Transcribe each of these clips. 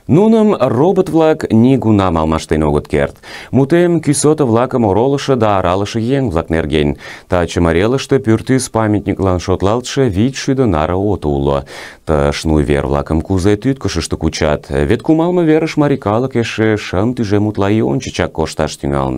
Нуным робот-влак нигунам алмаштен огыт керт. Мутем кӱсото-влакым оролышы да аралышы еҥ-влак нерген. Таче Марелыште пӱртӱс памятниклан шотлалтше 500 наре ото уло. Ты шнуй вер-влакым кузе тӱткышыштӧ кучат. Вет кумалме верыш марий калык эше шым тӱжем утла ий ончычак кошташ тӱҥалын.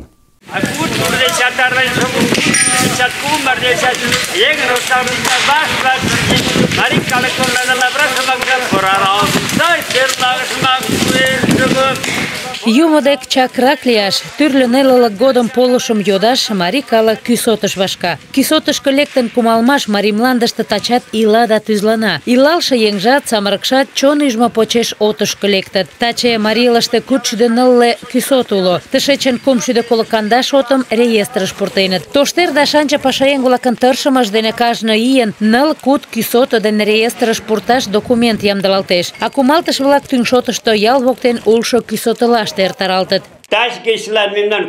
Юмо дек чакрак лияш, тӱрлӧ нелылык годым полышым йодаш марий калык кӱсотыш вашка. Кӱсотышко лектын кумалмаш марий мландыште тачат ила да тӱзлана. Илалше еҥжат, самырыкшат чон ӱжмӧ почеш отышко лектыт. Таче Марийлаште 404 кӱсот уло. Тышечын 340 отым реестрыш пуртеныт. Тоштер да шанча пашаеҥ-влакын тыршымышт дене кажне ийын 4 кӱсото дене реестрыш пурташ документ ямдылалтеш. А кумалтыш-влак тӱҥ шотышто ял воктен улшо кӱсотылаште эртаралтыт. Таш кечлан мемнан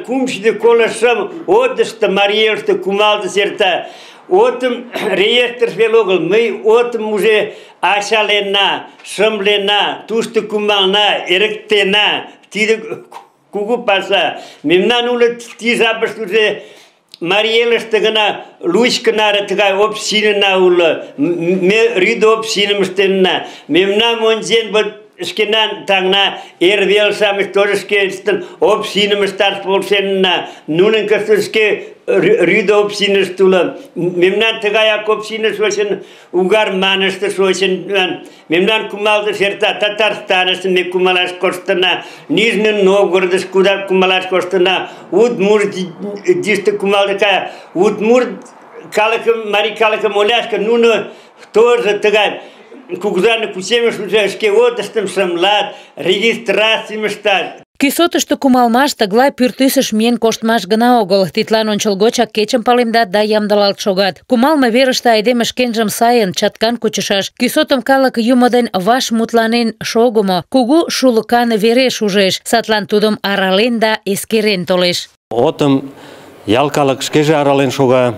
340 отышто Марийыште кумалтыш эрта. Отым реестр вел огыл, мый отым уже ачаленна, шымлена, тушто кумална, эрыктена. Тиде кугу паша. Мемнан уло ти жапыште уже Марийыште гына лучко наре тыгай общинына уло. Ме рӱдӧ общиным ыштенна. Мемнам ончен вот шкенан таңна эрвел-шамыч тоже шкештын общиным ышташ полшенна. Нунын кышке рӱдӧ общинышт уло. Мемнан тыгаяк община шочын, Угарманыште шочын. Мемнан кумалтыш эрта Татарстаныште ме кумалаш коштына, Нижний Новгородыш куда кумалаш коштына, Удмуртийыште кумалтыка. Удмурт калыкым, марий калыкым оляшка, нуно тоже тыгай кугызаны кучемыш уже шке отыштым шымлат, регистрацийым ыштат. Кӱсотышто кумалмаш тыглай пӱртӱсыш миен коштмаш гына огыл. Тидлан ончылгочак кечым палемдат да ямдылалт шогат. Кумалме верыште айдеме шкенжым сайын, чаткан кучышаш. Кӱсотым калык юмо ден ваш мутланен шогымо, кугу шулыкан вереш ужеш. Садлан тудым арален да эскерен толеш. Отым ял калык шкеже арален шога.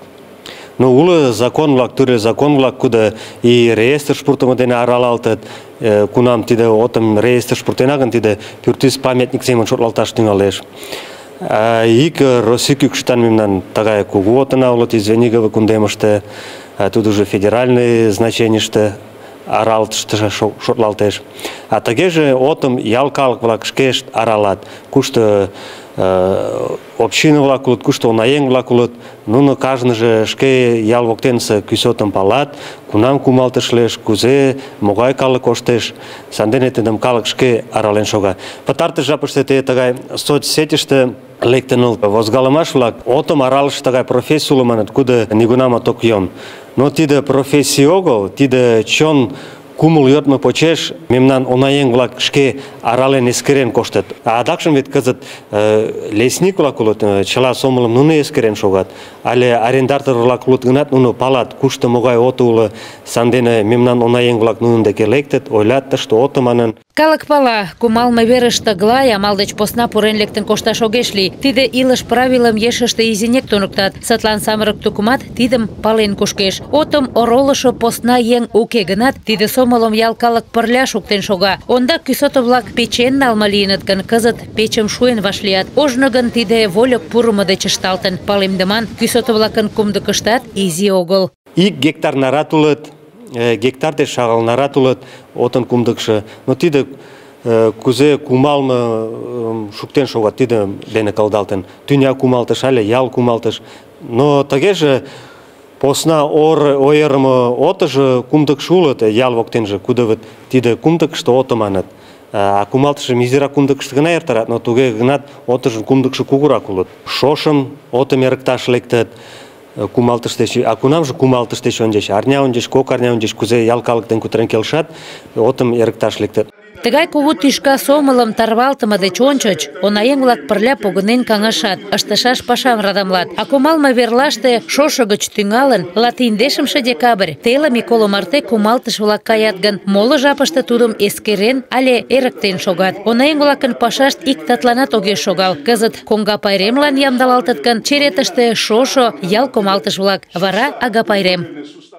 Но улы закон-влак, тӱрлӧ закон-влак, куды и реестрыш пуртымо дене аралалтыт. Кунам тиде отым реестрыш пуртена гын, тиде пӱртӱс памятник семын шотлалташ тӱҥалеш. Ик Россий кӱкшытан мемнан тыгай кугу отына улыт Звенигово кундемыште, тудыжо федеральный значенийыште аралтыште шотлалтеш. А тыгеже отым ял калык-влак шкешт аралат. Кушто община-влак улыт, кушто унаеҥ-влак улыт, нуно кажныже шке ял воктенсе кӱсотым палат, кунам кумалтыш лиеш, кузе, могай калык коштеш, сандене тидым калык шке арален шога. Пытартыш жапыште те тыгай соцсетьыште лектын возгалымаш-влак отым аралыш тыгай профессий уло маныт, куды нигунамат ок йом. Но тиде профессий огыл, тиде чон кумыл йодмо почеш мемнан унаеҥ-влак шке арален эскерен коштыт. А адакшым вет кызыт лесник-влак улыт, чыла сомылым нуно эскерен шогат. Але арендатор-влак улыт гынат, нуно палат, кушто могай ото уло, сандене мемнан унаеҥ-влак нунын деке лектыт, ойлат тыште ото манын. Калык пала, кумалме верыш тыглай, амал деч посна пурен лектын кошташ огеш лий. Тиде илыш правилым ешыште изинек туныктат. Садлан самырык тукымат тидым пален кушкеш. Отым оролышо посна еҥ уке гынат, тиде сомылым ял калык пырля шуктен шога. Ондак кӱсото-влак печен налме лийыныт гын, кызыт печым шуен вашлият. Ожно гын тиде вольык пурымо деч ышталтын. Палемдыман, кӱсото-влакын кумдыкыштат изи огыл. Ик гектар нарат улыт, гектар деч шагал нарат улыт, отын кумдыкшо. Но тиде кузе кумалме шуктен шогат, тиде дене кылдалтын. Тӱня кумалтыш але ял кумалтыш. Но тыгеже посна ойырымо отыжо кумдыкшо улыт ял воктенже, куды тиде кумдыкышто ото маныт. А кумалтышым изирак кумдыкышто гына эртарат, но туге гынат отыжын кумдыкшо кугурак улыт. Шошым отым эрыкташ лектыт. Кумалтыш деч, а кунамже кумалтыш деч ончыч, арня ончыч, кок арня ончыч, кузе ял калык дене кутырен келшат, отым эрыкташ лектыт. Тыгай кугу тӱшка сомылым тарвалтыме деч ончыч унаеҥ-влак пырля погынен каҥашат, ыштышаш пашам радамлат. А кумалме верлаште шошо гыч тӱҥалын, 15 декабрь телым коло марте кумалтыш-влак каят гын, моло жапыште тудым эскерен але эрыктен шогат. Унаеҥ-влакын пашашт ик татланат огеш шогал. Кызыт коҥга пайремлан ямдылалтыт гын, черетыште шошо ял кумалтыш-влак, вара ага пайрем.